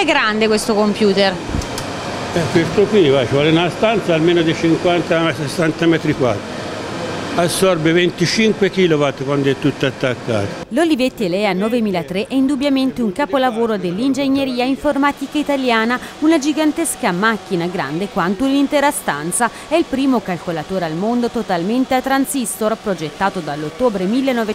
è grande questo computer? Questo qui ci vuole una stanza almeno di 50-60 metri quadri. Assorbe 25 kW quando è tutto attaccato. L'Olivetti Elea 9003 è indubbiamente un capolavoro dell'ingegneria informatica italiana, una gigantesca macchina grande quanto un'intera stanza. È il primo calcolatore al mondo totalmente a transistor, progettato dall'ottobre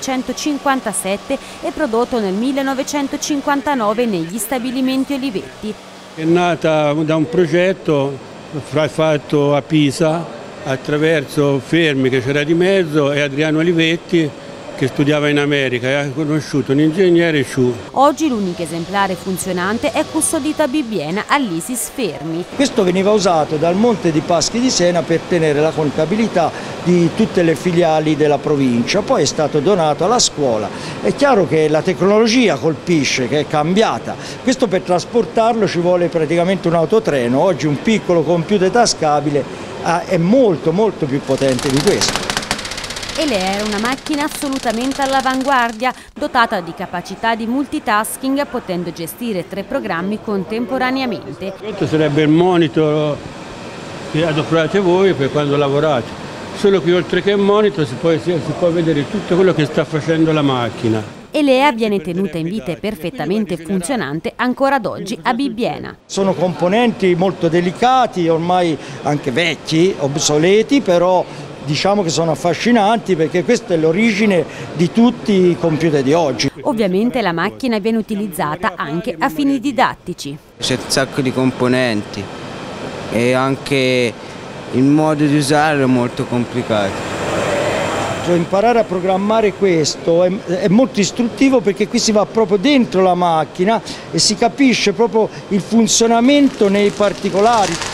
1957 e prodotto nel 1959 negli stabilimenti Olivetti. È nata da un progetto fatto a Pisa attraverso Fermi che c'era di mezzo e Adriano Olivetti che studiava in America e ha conosciuto un ingegnere Sciù. Oggi l'unico esemplare funzionante è custodito a Bibbiena all'Isis Fermi. Questo veniva usato dal Monte di Paschi di Siena per tenere la contabilità di tutte le filiali della provincia, poi è stato donato alla scuola. È chiaro che la tecnologia colpisce, che è cambiata. Questo per trasportarlo ci vuole praticamente un autotreno. Oggi un piccolo computer tascabile è molto più potente di questo. Elea era una macchina assolutamente all'avanguardia, dotata di capacità di multitasking, potendo gestire 3 programmi contemporaneamente. Questo sarebbe il monitor che adoperate voi per quando lavorate. Solo che oltre che il monitor si può vedere tutto quello che sta facendo la macchina. Elea viene tenuta in vita e perfettamente funzionante ancora ad oggi a Bibbiena. Sono componenti molto delicati, ormai anche vecchi, obsoleti, però diciamo che sono affascinanti perché questa è l'origine di tutti i computer di oggi. Ovviamente la macchina viene utilizzata anche a fini didattici. C'è un sacco di componenti e anche il modo di usarlo è molto complicato. Imparare a programmare questo è molto istruttivo perché qui si va proprio dentro la macchina e si capisce proprio il funzionamento nei particolari.